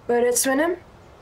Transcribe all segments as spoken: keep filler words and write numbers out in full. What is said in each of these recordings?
Öğretmenim.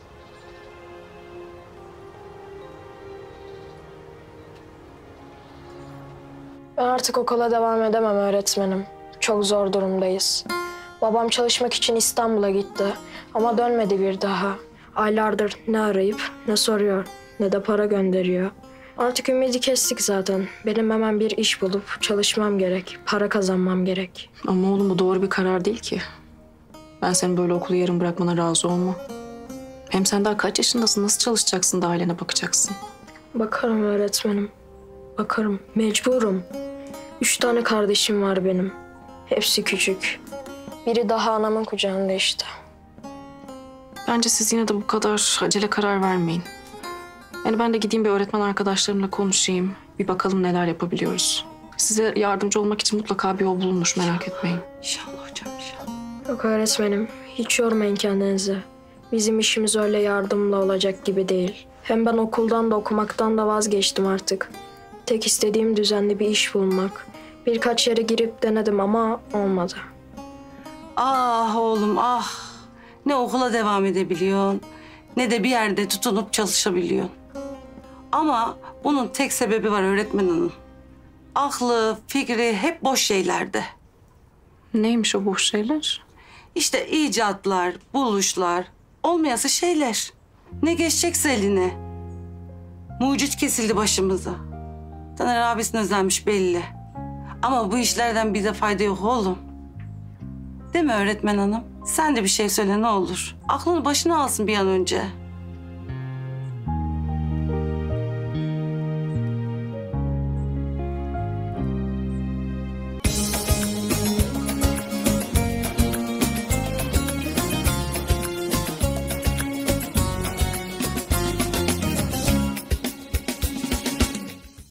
Ben artık okula devam edemem öğretmenim. Çok zor durumdayız. Babam çalışmak için İstanbul'a gitti ama dönmedi bir daha. Aylardır ne arayıp ne soruyor ne de para gönderiyor. Artık ümidi kestik zaten. Benim hemen bir iş bulup çalışmam gerek. Para kazanmam gerek. Ama oğlum bu doğru bir karar değil ki. Ben senin böyle okulu yarım bırakmana razı olmam. Hem sen daha kaç yaşındasın? Nasıl çalışacaksın da ailene bakacaksın? Bakarım öğretmenim. Bakarım. Mecburum. Üç tane kardeşim var benim. Hepsi küçük. Biri daha anamın kucağında işte. Bence siz yine de bu kadar acele karar vermeyin. Yani ben de gideyim bir öğretmen arkadaşlarımla konuşayım. Bir bakalım neler yapabiliyoruz. Size yardımcı olmak için mutlaka bir yol bulunur, merak etmeyin. İnşallah hocam, inşallah. Yok öğretmenim, hiç yormayın kendinizi. Bizim işimiz öyle yardımla olacak gibi değil. Hem ben okuldan da okumaktan da vazgeçtim artık. Tek istediğim düzenli bir iş bulmak. Birkaç yere girip denedim ama olmadı. Ah oğlum ah. Ne okula devam edebiliyorsun ne de bir yerde tutunup çalışabiliyorsun. Ama bunun tek sebebi var öğretmen hanım. Aklı, fikri hep boş şeylerde. Neymiş o boş şeyler? İşte icatlar, buluşlar, olmayası şeyler. Ne geçecekse eline. Mucit kesildi başımıza. Taner abisine özenmiş belli. Ama bu işlerden bize fayda yok oğlum. Değil mi öğretmen hanım? Sen de bir şey söyle ne olur. Aklını başına alsın bir an önce.